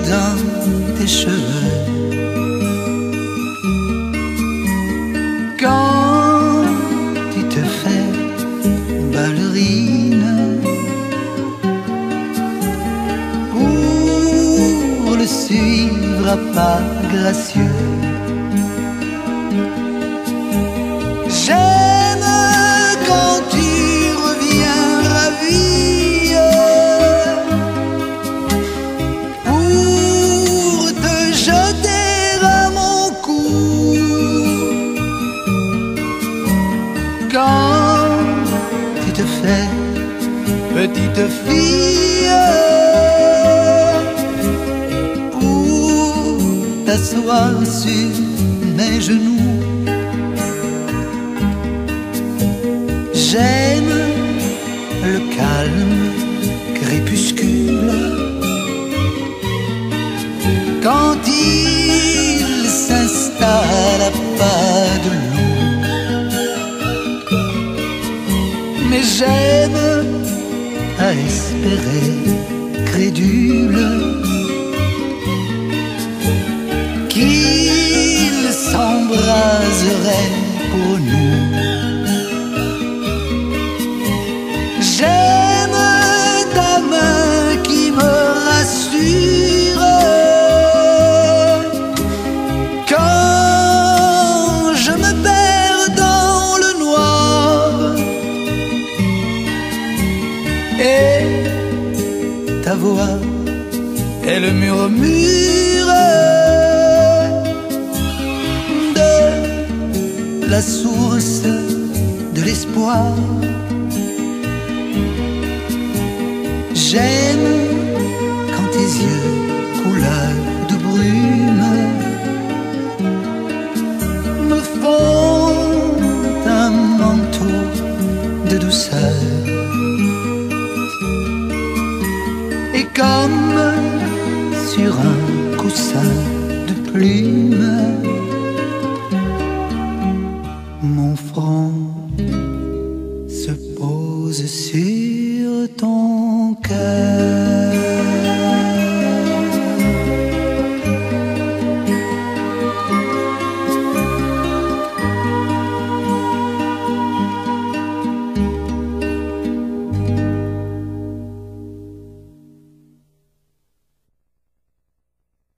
dans tes cheveux. Quand tu te fais ballerine pour le suivre à pas gracieux. J'aime quand tu reviens ravie pour te jeter à mon cou. Quand tu te fais petite fille pour t'asseoir sur mes genoux. J'aime le calme crépuscule quand il s'installe à pas de loup. Mais j'aime à espérer crédule qu'il s'embraserait pour nous. J'aime ta main qui me rassure quand je me perds dans le noir, et ta voix, elle murmure de la source de l'espoir. J'aime quand tes yeux couleur de brume me font un manteau de douceur. Et comme sur un coussin de plumes, mon front se pose sur ton cœur.